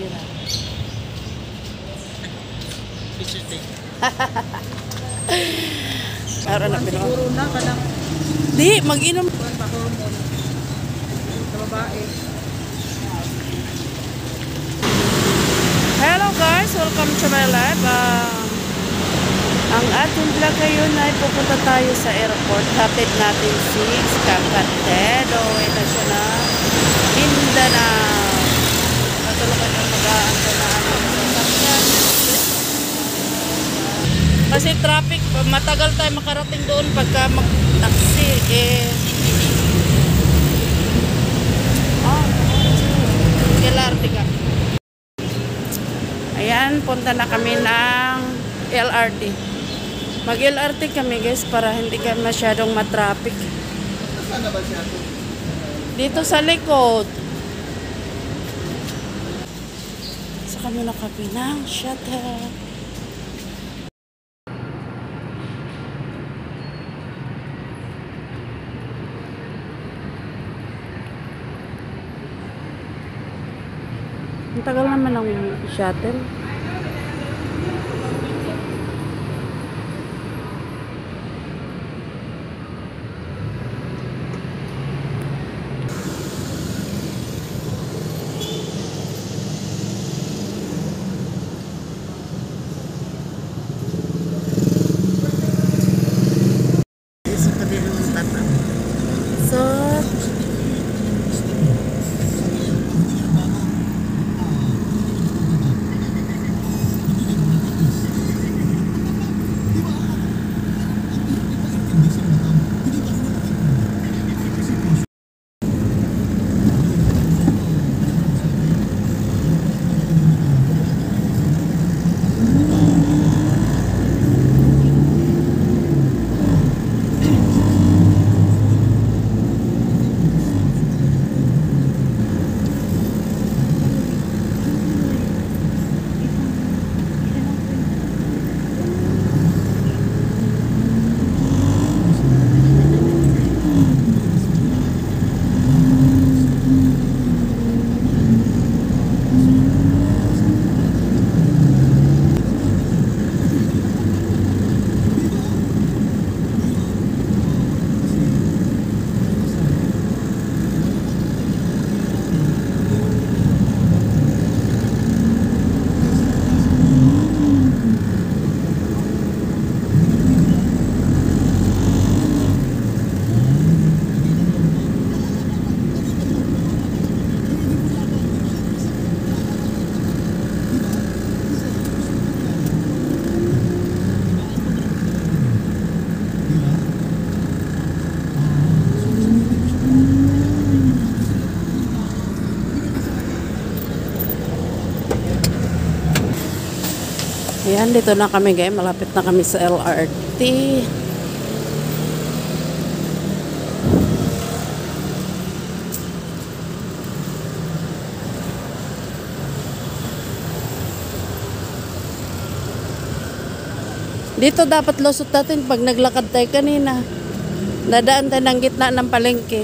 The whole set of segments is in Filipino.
Ira. Picture take. Para na pino. Siguro na kanang Di, mag-inom. pa-hormone sa babae. Hello guys, welcome to my live. Ang ating vlog ngayon ay pupunta tayo sa airport. Hatid natin si Cacatero International Mindanao. Natulungan yung mag-aantay na aming sasakyan. Kasi traffic, matagal tayo makarating doon pagka mag-taxi. LRT ka. Ayan, punta na kami ng LRT. Mag-LRT kami guys para hindi ka masyadong matraffic. Saan na ba siya? Dito sa likod. Sa kami na kami ng shuttle. Ang tagal naman ng shuttle. Ayan, dito na kami guys. Malapit na kami sa LRT. Dito dapat lusot natin pag naglakad tayo kanina. Nadaan tayo ng gitna ng palengke.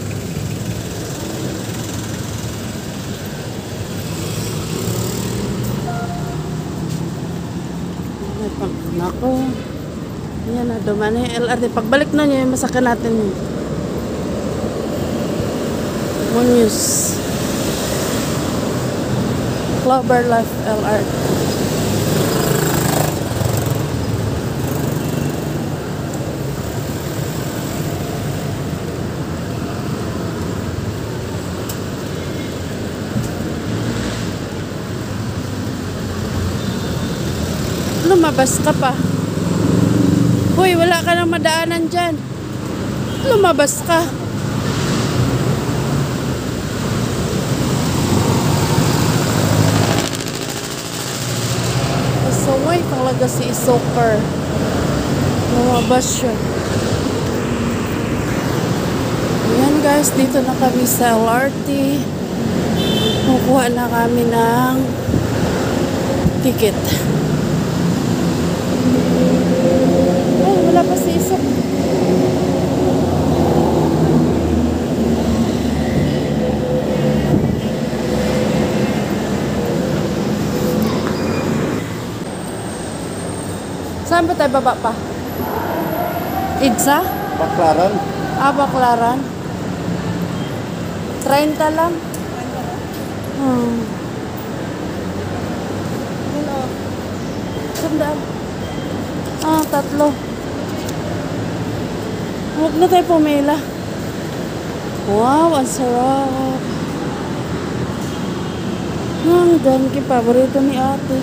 Nako. Yan na, duman yung LRT. Pagbalik na nyo, masakan natin yun. Munyus. Clover Life LRT. Lumabas ka pa. Hoy, wala ka nang madaanan dyan. Lumabas ka. Pasaway talaga si Isoker. Lumabas siya. Ayan guys, dito na kami sa LRT. Kukuha na kami ng ticket. Wala pa si Isok. Saan ba tayo baba pa? Idsa? Baklaran. Baklaran. 30 lang. Sandaan. 3. Huwag na tayo pumila. Wow, ang sarap. Ang dami paborito ni ate.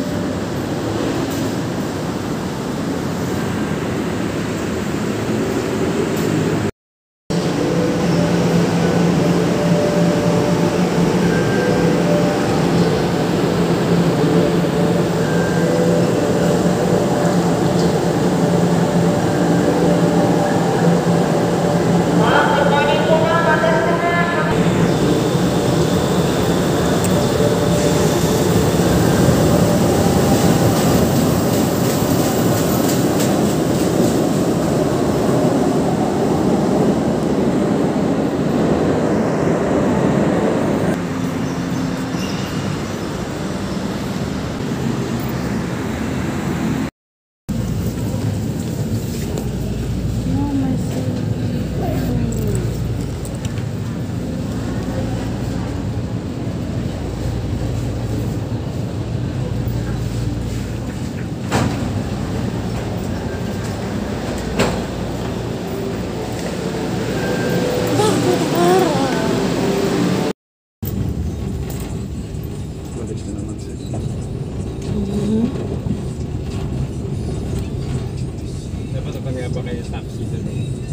Dapat kanya pa kayo taxi doon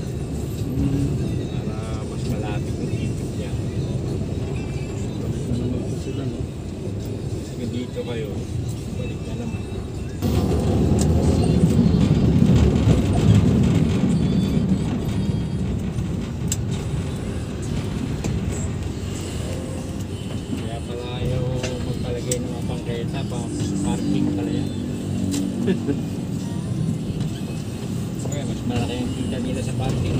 para mas malapit yung ibig niya. Sige dito kayo, balik na naman. Kaya pala ayaw magpalagay ng mga pangketa, parking pala yan. Okay, mas malaki ang kita nila sa parking.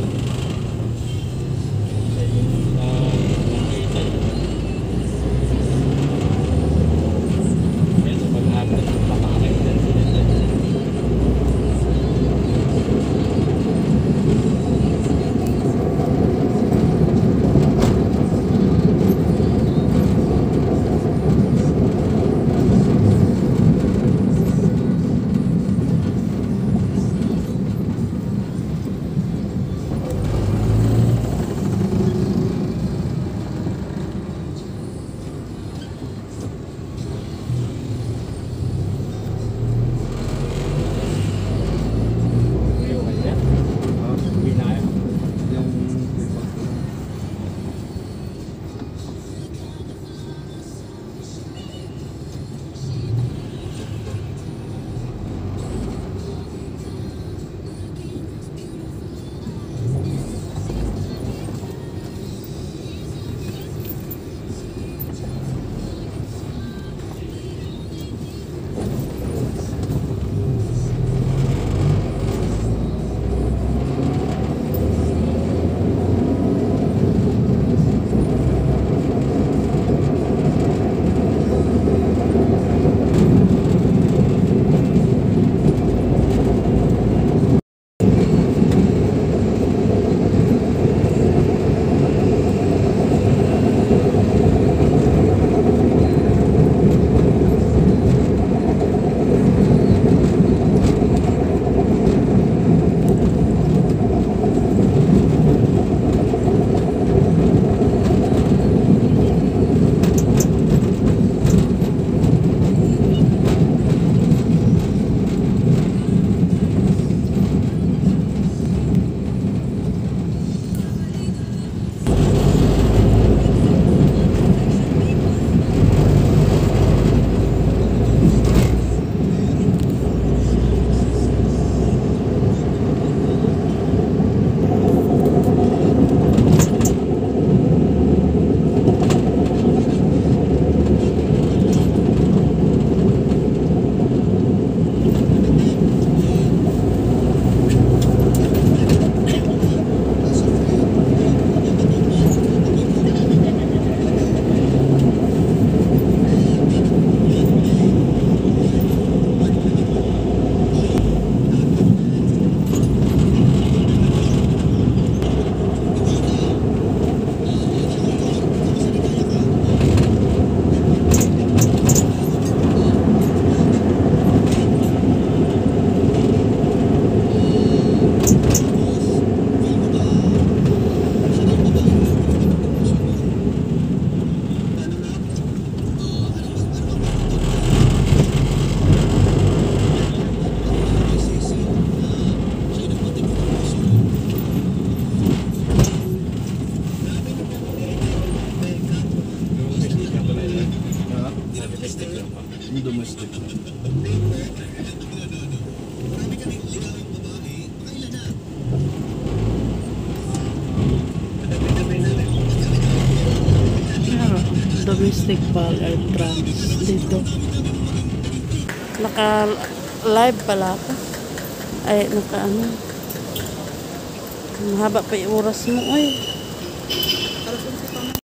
Sa yung pangketa yun. Kaya maghapon yung papakaitan sila dyan. Yung domestic. Meron. Domestic ball or trans dito. Naka-live pala ako. Ay, naka-ano. Mahaba pa yung oras mo, oy. Alas 11 pa mo.